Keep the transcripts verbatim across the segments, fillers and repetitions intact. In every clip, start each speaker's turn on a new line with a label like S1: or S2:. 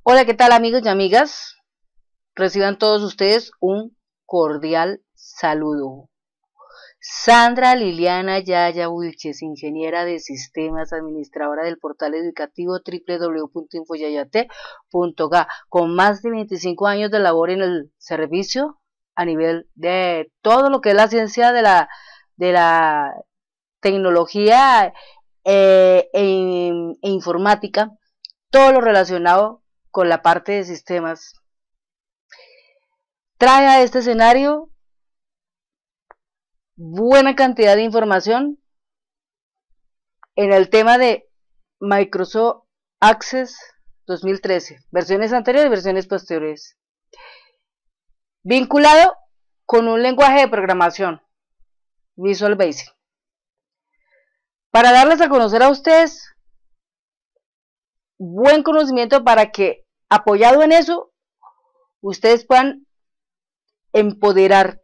S1: Hola, ¿qué tal amigos y amigas? Reciban todos ustedes un cordial saludo. Sandra Liliana Yaya Wilches, ingeniera de sistemas, administradora del portal educativo doble u doble u doble u punto infoyayate punto ga, con más de veinticinco años de labor en el servicio a nivel de todo lo que es la ciencia de la, de la tecnología eh, e, e informática, todo lo relacionado con la parte de sistemas. Trae a este escenario buena cantidad de información en el tema de Microsoft Access dos mil trece, versiones anteriores y versiones posteriores, vinculado con un lenguaje de programación, Visual Basic, para darles a conocer a ustedes buen conocimiento para que, apoyado en eso, ustedes puedan empoderar,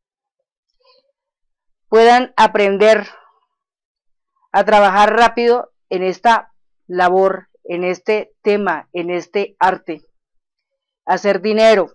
S1: puedan aprender a trabajar rápido en esta labor, en este tema, en este arte, hacer dinero,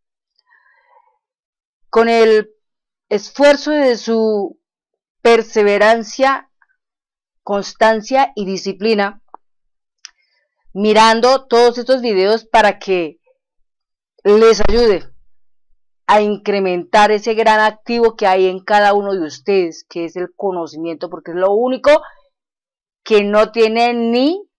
S1: con el esfuerzo de su perseverancia, constancia y disciplina, mirando todos estos videos para que les ayude a incrementar ese gran activo que hay en cada uno de ustedes, que es el conocimiento, porque es lo único que no tiene ni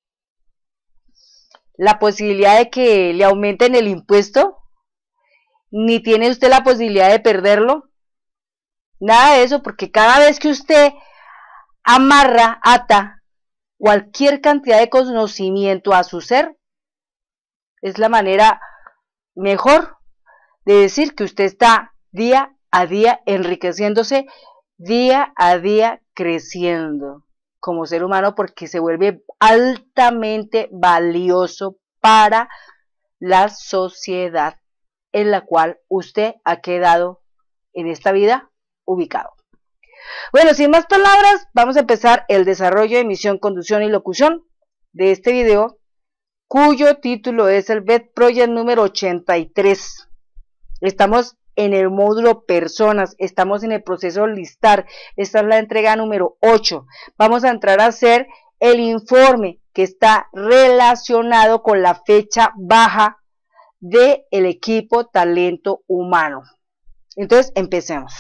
S1: la posibilidad de que le aumenten el impuesto, ni tiene usted la posibilidad de perderlo, nada de eso, porque cada vez que usted amarra, ata cualquier cantidad de conocimiento a su ser, es la manera mejor de decir que usted está día a día enriqueciéndose, día a día creciendo como ser humano, porque se vuelve altamente valioso para la sociedad en la cual usted ha quedado en esta vida ubicado. Bueno, sin más palabras, vamos a empezar el desarrollo de emisión, conducción y locución de este video, cuyo título es el B E D Project número ochenta y tres. Estamos en el módulo personas, estamos en el proceso listar, esta es la entrega número ocho. Vamos a entrar a hacer el informe que está relacionado con la fecha baja del equipo talento humano. Entonces, empecemos.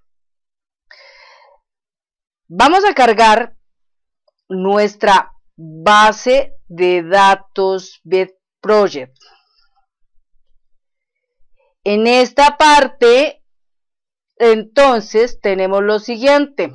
S1: Vamos a cargar nuestra base de datos B E D Project. En esta parte, entonces, tenemos lo siguiente.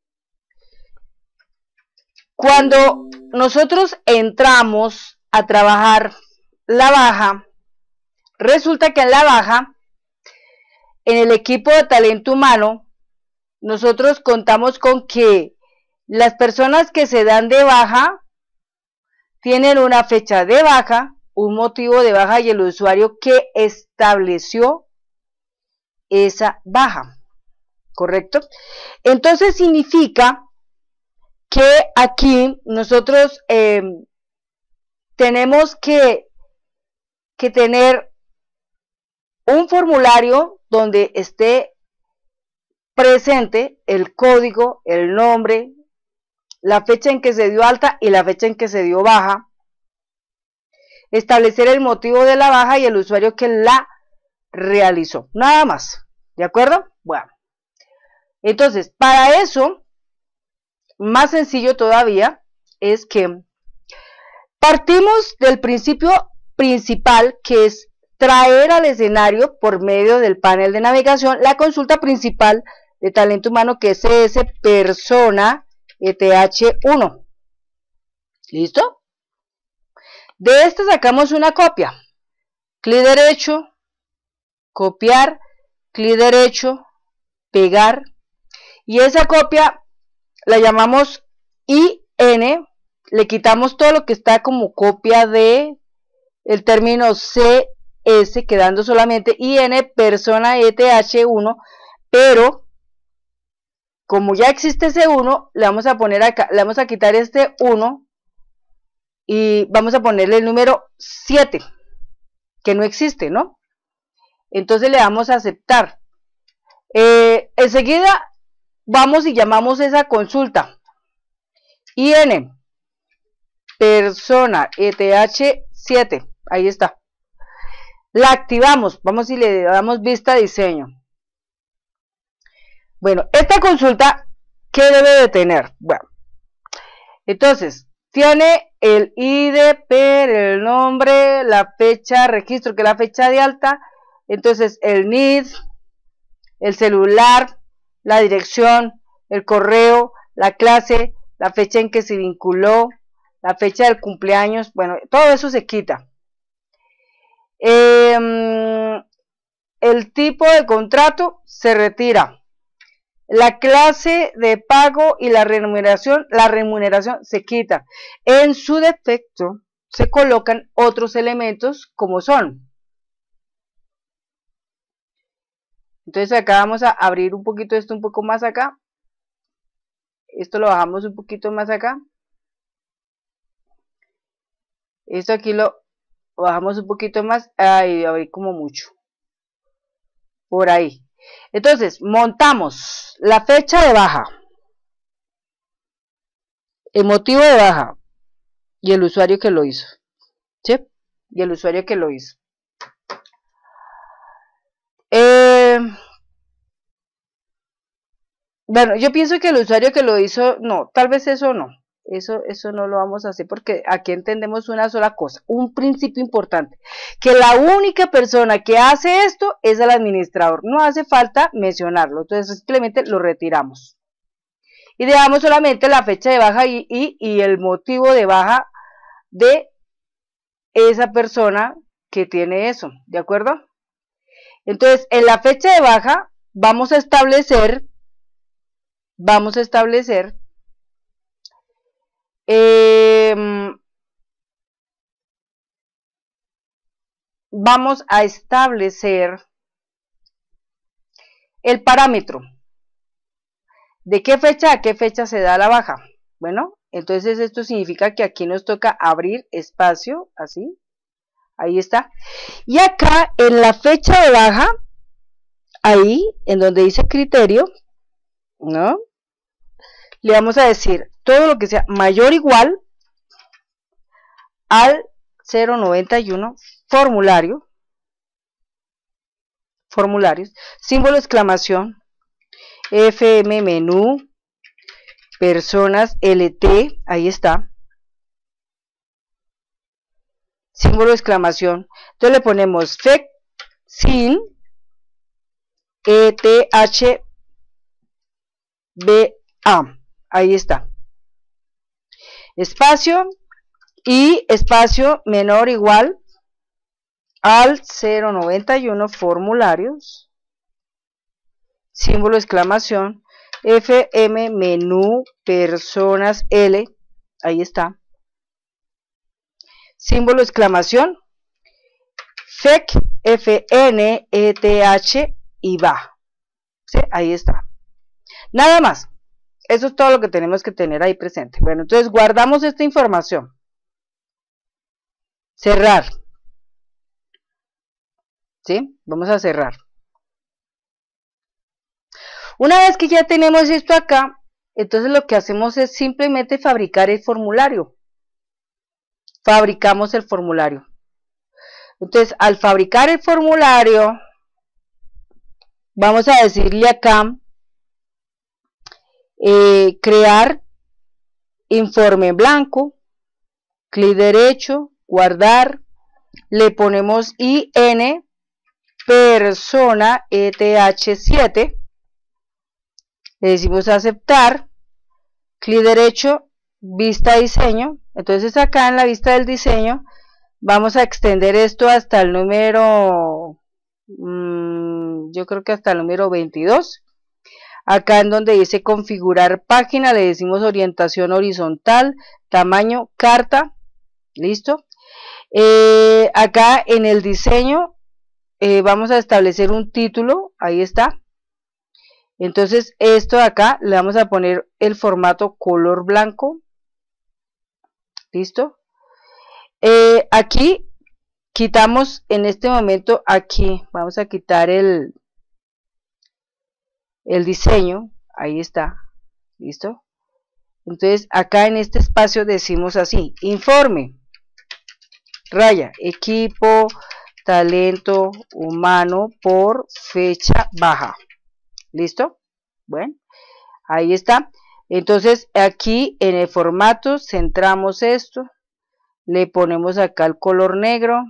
S1: Cuando nosotros entramos a trabajar la baja, resulta que en la baja, en el equipo de talento humano, nosotros contamos con que las personas que se dan de baja tienen una fecha de baja, un motivo de baja y el usuario que estableció esa baja, ¿correcto? Entonces significa que aquí nosotros eh, tenemos que, que tener un formulario donde esté presente el código, el nombre, la fecha en que se dio alta y la fecha en que se dio baja, establecer el motivo de la baja y el usuario que la realizó, nada más, ¿de acuerdo? Bueno, entonces, para eso, más sencillo todavía, es que partimos del principio principal, que es traer al escenario, por medio del panel de navegación, la consulta principal de talento humano, que es C S Persona E T H uno. ¿Listo? De este sacamos una copia. Clic derecho, copiar, clic derecho, pegar. Y esa copia la llamamos I N. Le quitamos todo lo que está como copia de el término C S, quedando solamente I N Persona E T H uno. Pero como ya existe ese uno, le vamos a poner acá, le vamos a quitar este uno y vamos a ponerle el número siete. que no existe, ¿no? Entonces le damos a aceptar. Eh, enseguida vamos y llamamos esa consulta. I N, persona, E T H siete, ahí está. La activamos, vamos y le damos vista a diseño. Bueno, esta consulta, ¿qué debe de tener? Bueno, entonces, tiene el I D P, el nombre, la fecha, registro, que es la fecha de alta, entonces el N I D, el celular, la dirección, el correo, la clase, la fecha en que se vinculó, la fecha del cumpleaños, bueno, todo eso se quita. Eh, el tipo de contrato se retira. La clase de pago y la remuneración, la remuneración se quita. En su defecto se colocan otros elementos como son. Entonces acá vamos a abrir un poquito esto un poco más acá. Esto lo bajamos un poquito más acá. Esto aquí lo bajamos un poquito más. Ahí, abrí como mucho. Por ahí. Entonces, montamos la fecha de baja, el motivo de baja y el usuario que lo hizo. ¿Sí? Y el usuario que lo hizo. Eh, bueno, yo pienso que el usuario que lo hizo, no, tal vez eso no. Eso, eso no lo vamos a hacer porque aquí entendemos una sola cosa, un principio importante, que la única persona que hace esto es el administrador, no hace falta mencionarlo, entonces simplemente lo retiramos y dejamos solamente la fecha de baja y, y, y el motivo de baja de esa persona que tiene eso, ¿de acuerdo? Entonces en la fecha de baja vamos a establecer, vamos a establecer Eh, vamos a establecer el parámetro. ¿De qué fecha a qué fecha se da la baja? Bueno, entonces esto significa que aquí nos toca abrir espacio, así, ahí está. Y acá en la fecha de baja, ahí, en donde dice criterio, ¿no? Le vamos a decir todo lo que sea mayor o igual al cero noventa y uno, formulario, formularios, símbolo de exclamación, F M menú, personas, L T, ahí está, símbolo de exclamación, entonces le ponemos F E C sin E T H B A, ahí está, espacio y espacio menor o igual al cero noventa y uno, formularios, símbolo de exclamación, F M menú, personas, L, ahí está, símbolo de exclamación, F E C, F N, E T H y B A, ¿sí? Ahí está, nada más, eso es todo lo que tenemos que tener ahí presente. Bueno, entonces guardamos esta información, cerrar, ¿sí? Vamos a cerrar. Una vez que ya tenemos esto acá, entonces lo que hacemos es simplemente fabricar el formulario. Fabricamos el formulario. Entonces, al fabricar el formulario, vamos a decirle acá, eh, crear informe en blanco, clic derecho, guardar, le ponemos I N, persona, E T H siete, le decimos aceptar, clic derecho, vista diseño, entonces acá en la vista del diseño vamos a extender esto hasta el número, mmm, yo creo que hasta el número veintidós, acá en donde dice configurar página le decimos orientación horizontal, tamaño, carta, listo, eh, acá en el diseño eh, vamos a establecer un título, ahí está. Entonces esto de acá le vamos a poner el formato color blanco, listo. Eh, aquí quitamos en este momento aquí, vamos a quitar el, el diseño, ahí está, listo. Entonces acá en este espacio decimos así, informe, raya, equipo, talento humano por fecha baja, listo. Bueno, ahí está. Entonces aquí en el formato centramos esto, le ponemos acá el color negro,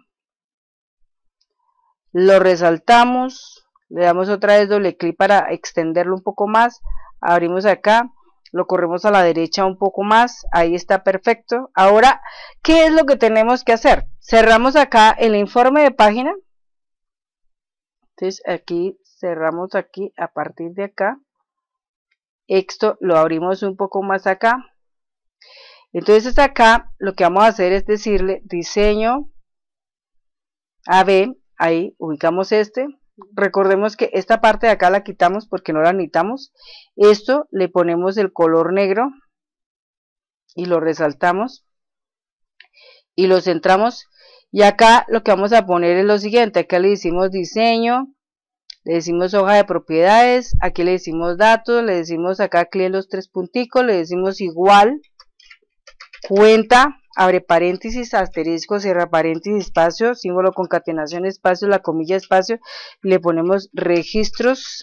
S1: lo resaltamos, le damos otra vez doble clic para extenderlo un poco más, abrimos acá, lo corremos a la derecha un poco más, ahí está perfecto. Ahora, ¿qué es lo que tenemos que hacer? Cerramos acá el informe de página, entonces aquí cerramos aquí a partir de acá, esto lo abrimos un poco más acá, entonces acá lo que vamos a hacer es decirle diseño A B, ahí ubicamos este, recordemos que esta parte de acá la quitamos porque no la necesitamos, esto le ponemos el color negro y lo resaltamos y lo centramos, y acá lo que vamos a poner es lo siguiente, acá le decimos diseño, le decimos hoja de propiedades, aquí le decimos datos, le decimos acá clic en los tres punticos, le decimos igual, cuenta, abre paréntesis, asterisco, cierra paréntesis, espacio, símbolo concatenación, espacio, la comilla, espacio, y le ponemos registros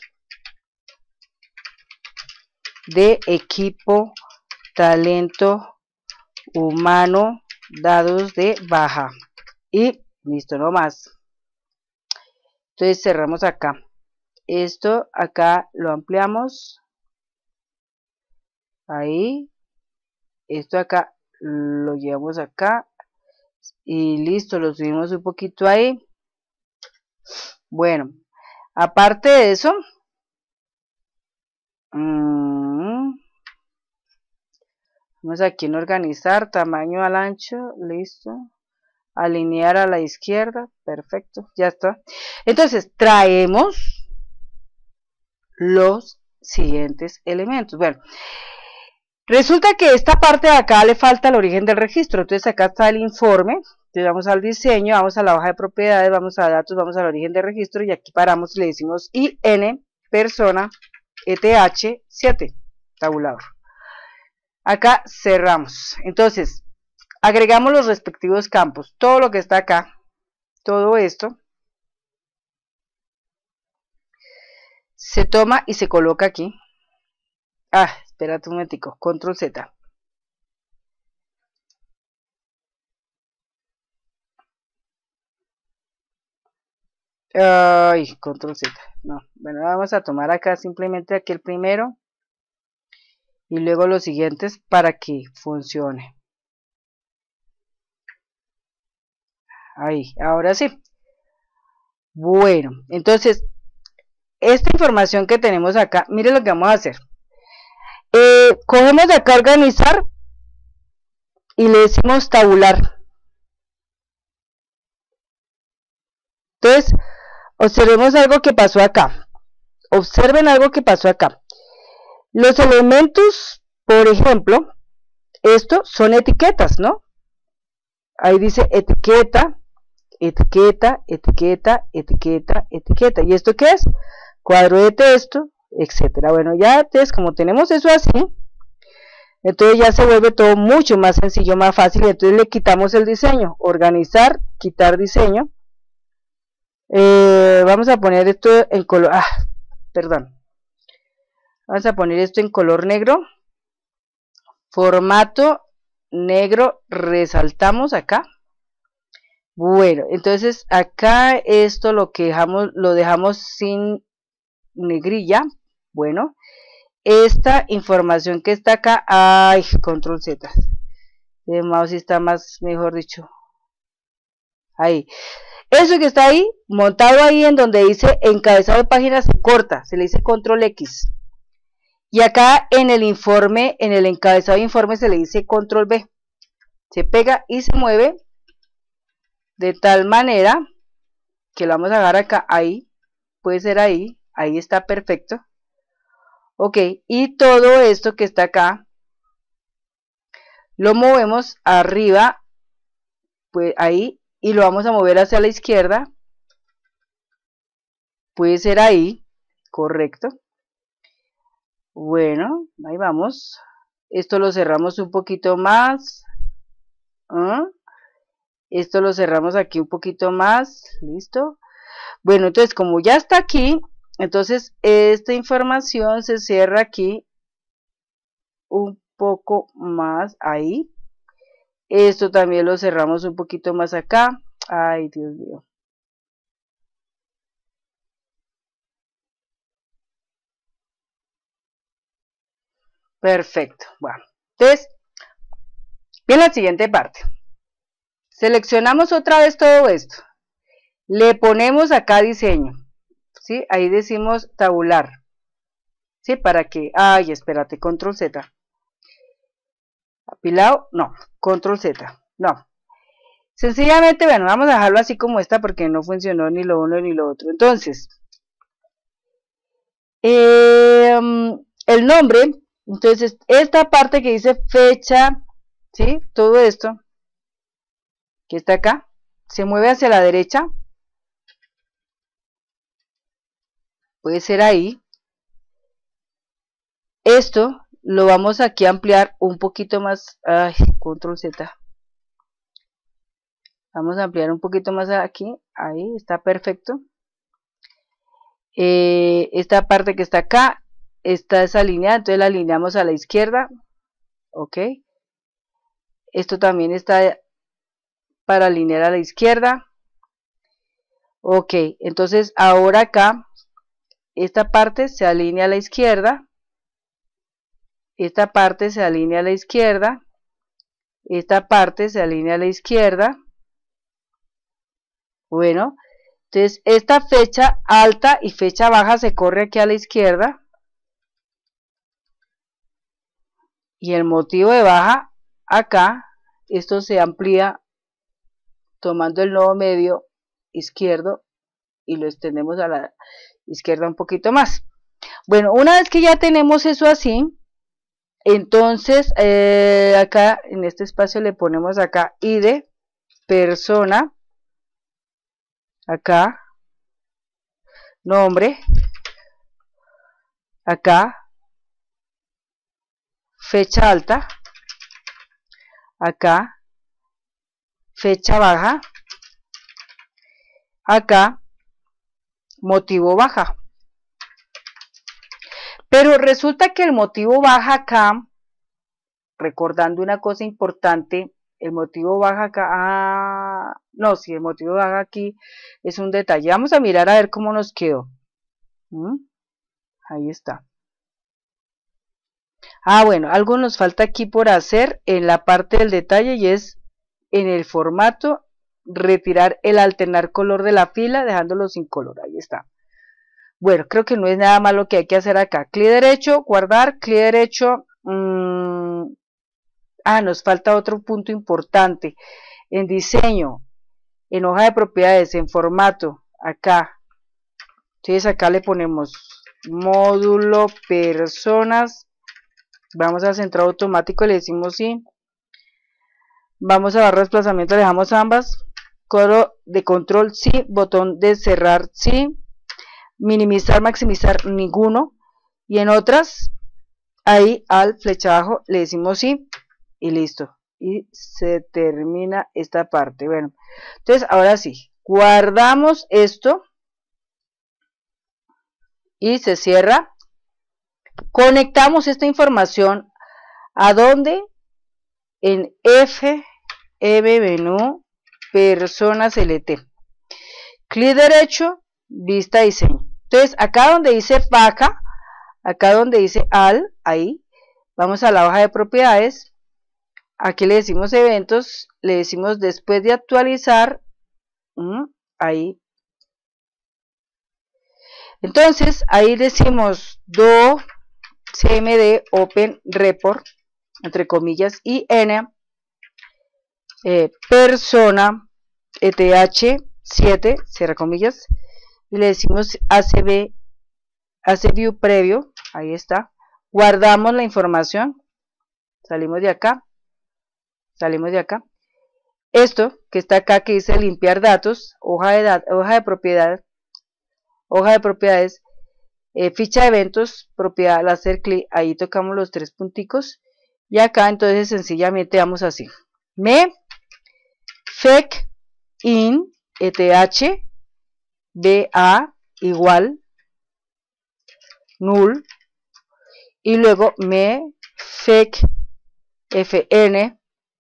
S1: de equipo, talento humano, dados de baja, y listo, no más. Entonces cerramos acá, esto acá lo ampliamos, ahí, esto acá lo llevamos acá y listo, lo subimos un poquito ahí. Bueno, aparte de eso, mmm, vamos aquí en organizar, tamaño al ancho, listo, alinear a la izquierda, perfecto, ya está. Entonces traemos los siguientes elementos. Bueno, resulta que esta parte de acá le falta el origen del registro, entonces acá está el informe, entonces vamos al diseño, vamos a la hoja de propiedades, vamos a datos, vamos al origen del registro y aquí paramos y le decimos I N persona E T H siete, tabulador. Acá cerramos, entonces agregamos los respectivos campos, todo lo que está acá, todo esto, se toma y se coloca aquí. Ah, espérate un momentico, control Z. Ay, control Z. No, bueno, vamos a tomar acá simplemente aquí el primero y luego los siguientes para que funcione. Ahí, ahora sí. Bueno, entonces, esta información que tenemos acá, mire lo que vamos a hacer. Eh, cogemos de acá organizar y le decimos tabular. Entonces, observemos algo que pasó acá. Observen algo que pasó acá. Los elementos, por ejemplo, estos son etiquetas, ¿no? Ahí dice etiqueta, etiqueta, etiqueta, etiqueta, etiqueta. ¿Y esto qué es? Cuadro de texto, etcétera. Bueno, ya entonces como tenemos eso así, entonces ya se vuelve todo mucho más sencillo, más fácil. Entonces le quitamos el diseño, organizar, quitar diseño. Eh, vamos a poner esto en color, ah, perdón. Vamos a poner esto en color negro. Formato negro, resaltamos acá. Bueno, entonces acá esto lo que dejamos, lo dejamos sin negrilla. Bueno, esta información que está acá, ay, control Z, el mouse está más, mejor dicho, ahí, eso que está ahí, montado ahí en donde dice encabezado de página, se corta, se le dice control X, y acá en el informe, en el encabezado de informe se le dice control B, se pega y se mueve de tal manera que lo vamos a agarrar acá, ahí, puede ser ahí, ahí está perfecto. Ok, y todo esto que está acá lo movemos arriba, pues ahí, y lo vamos a mover hacia la izquierda. Puede ser ahí, correcto. Bueno, ahí vamos. Esto lo cerramos un poquito más. ¿Ah? Esto lo cerramos aquí un poquito más. Listo. Bueno, entonces como ya está aquí, entonces esta información se cierra aquí un poco más ahí. Esto también lo cerramos un poquito más acá. Ay, Dios mío. Perfecto. Bueno, entonces, bien, la siguiente parte. Seleccionamos otra vez todo esto. Le ponemos acá diseño. ¿Sí? Ahí decimos tabular. ¿Sí? Para que... Ay, espérate, control Z. Apilado, no. control Z, no. Sencillamente, bueno, vamos a dejarlo así como está porque no funcionó ni lo uno ni lo otro. Entonces, eh, el nombre, entonces, esta parte que dice fecha, ¿sí? Todo esto que está acá, se mueve hacia la derecha. Puede ser ahí. Esto lo vamos aquí a ampliar un poquito más. Ay, control Z. Vamos a ampliar un poquito más aquí. Ahí está perfecto. Eh, esta parte que está acá está desalineada, entonces la alineamos a la izquierda. Ok. Esto también está para alinear a la izquierda. Ok, entonces ahora acá esta parte se alinea a la izquierda. Esta parte se alinea a la izquierda. Esta parte se alinea a la izquierda. Bueno, entonces esta fecha alta y fecha baja se corre aquí a la izquierda. Y el motivo de baja acá, esto se amplía tomando el nodo medio izquierdo y lo extendemos a la izquierda un poquito más. Bueno, una vez que ya tenemos eso así, entonces eh, acá en este espacio le ponemos acá I D, persona, acá, nombre, acá, fecha alta, acá, fecha baja, acá, motivo baja. Pero resulta que el motivo baja acá, recordando una cosa importante, el motivo baja acá, ah, no, si el motivo baja aquí es un detalle. Vamos a mirar a ver cómo nos quedó. ¿Mm? Ahí está. Ah, bueno, algo nos falta aquí por hacer en la parte del detalle y es en el formato retirar el alternar color de la fila dejándolo sin color. Ahí está. Bueno, creo que no es nada más lo que hay que hacer acá. Clic derecho, guardar, clic derecho. Mmm, ah, nos falta otro punto importante. En diseño, en hoja de propiedades, en formato, acá. Entonces acá le ponemos módulo, personas. Vamos a centrado automático, le decimos sí. Vamos a dar desplazamiento, le dejamos ambas. Codo de control sí, botón de cerrar sí. Minimizar, maximizar ninguno. Y en otras, ahí al flecha abajo le decimos sí y listo. Y se termina esta parte. Bueno, entonces ahora sí, guardamos esto y se cierra. Conectamos esta información a dónde, en F M menú, personas L T. Clic derecho, vista diseño. Entonces acá donde dice vaca, acá donde dice al, ahí, vamos a la hoja de propiedades. Aquí le decimos eventos, le decimos después de actualizar, mmm, ahí. Entonces ahí decimos do cmd open report, entre comillas, y n eh, persona eth siete, cierra comillas, y le decimos acb, hace view previo, ahí está. Guardamos la información, salimos de acá, salimos de acá. esto que está acá que dice limpiar datos, hoja de, dat hoja de propiedad, hoja de propiedades, eh, ficha de eventos, propiedad, al hacer clic, ahí tocamos los tres punticos, y acá entonces sencillamente vamos así, me fec in eth ba igual null, y luego me fec fn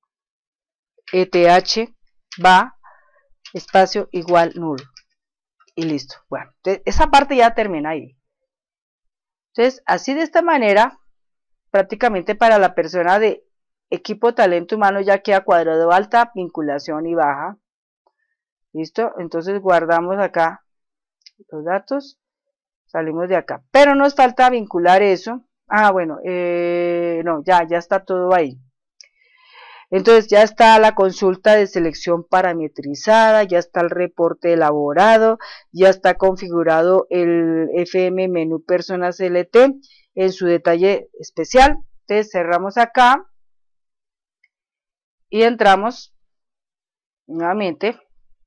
S1: eth va espacio igual null, y listo. Bueno, entonces esa parte ya termina ahí. Entonces así, de esta manera, prácticamente para la persona de equipo talento humano ya queda cuadrado alta, vinculación y baja. Listo, entonces guardamos acá los datos, salimos de acá, pero nos falta vincular eso. Ah, bueno, eh, no, ya, ya está todo ahí. Entonces ya está la consulta de selección parametrizada, ya está el reporte elaborado, ya está configurado el F M menú personas L T en su detalle especial. Entonces cerramos acá y entramos nuevamente,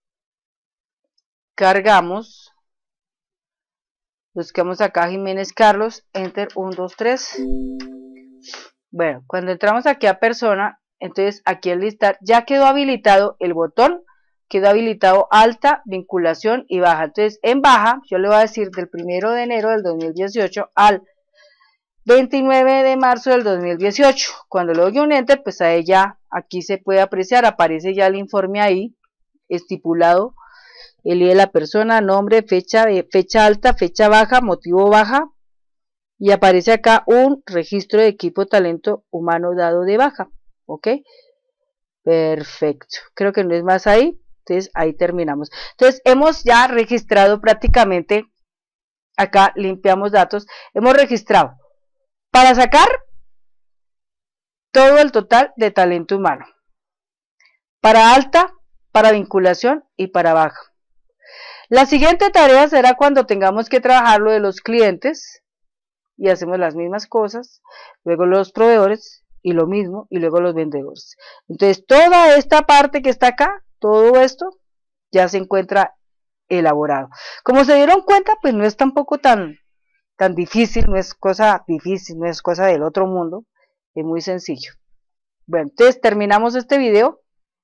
S1: cargamos, buscamos acá Jiménez Carlos, enter uno, dos, tres. Bueno, cuando entramos aquí a persona, entonces aquí el listar ya quedó habilitado el botón, quedó habilitado alta, vinculación y baja. Entonces en baja yo le voy a decir del primero de enero del dos mil dieciocho al veintinueve de marzo del dos mil dieciocho. Cuando le doy un enter, pues a ella aquí se puede apreciar, aparece ya el informe ahí estipulado, el I D de la persona, nombre, fecha, fecha alta, fecha baja, motivo baja, y aparece acá un registro de equipo talento humano dado de baja. Ok, perfecto, creo que no es más ahí. Entonces ahí terminamos. Entonces hemos ya registrado prácticamente, acá limpiamos datos, hemos registrado para sacar todo el total de talento humano, para alta, para vinculación y para baja. La siguiente tarea será cuando tengamos que trabajar lo de los clientes, y hacemos las mismas cosas, luego los proveedores y lo mismo, y luego los vendedores. Entonces toda esta parte que está acá, todo esto ya se encuentra elaborado. Como se dieron cuenta, pues no es tampoco tan, tan difícil, no es cosa difícil, no es cosa del otro mundo, es muy sencillo. Bueno, entonces terminamos este video.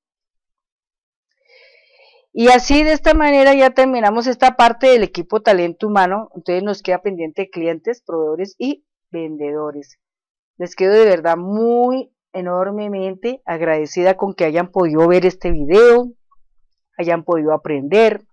S1: Y así, de esta manera, ya terminamos esta parte del equipo talento humano. Entonces nos queda pendiente clientes, proveedores y vendedores. Les quedo de verdad muy enormemente agradecida con que hayan podido ver este video, hayan podido aprender.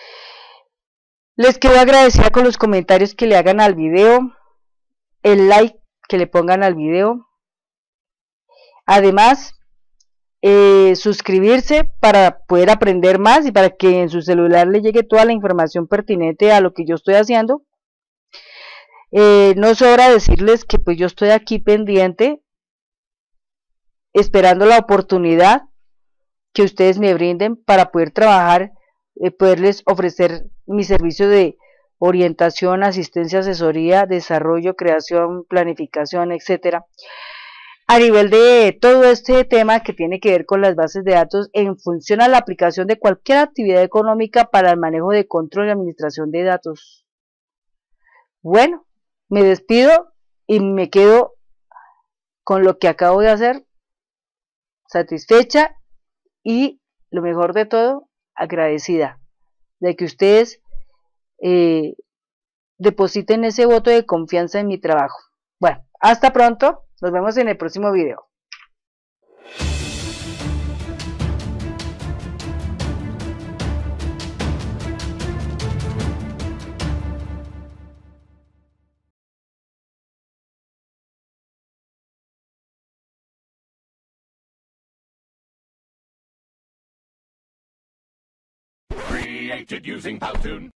S1: Les quedo agradecida con los comentarios que le hagan al video, el like que le pongan al video. Además, Eh, suscribirse para poder aprender más y para que en su celular le llegue toda la información pertinente a lo que yo estoy haciendo. Eh, no sobra decirles que pues yo estoy aquí pendiente, esperando la oportunidad que ustedes me brinden para poder trabajar, eh, poderles ofrecer mi servicio de orientación, asistencia, asesoría, desarrollo, creación, planificación, etcétera. A nivel de todo este tema que tiene que ver con las bases de datos en función a la aplicación de cualquier actividad económica para el manejo de control y administración de datos. Bueno, me despido y me quedo con lo que acabo de hacer, satisfecha y, lo mejor de todo, agradecida de que ustedes eh, depositen ese voto de confianza en mi trabajo. Bueno, hasta pronto. Nos vemos en el próximo video.
S2: Created using Powtoon.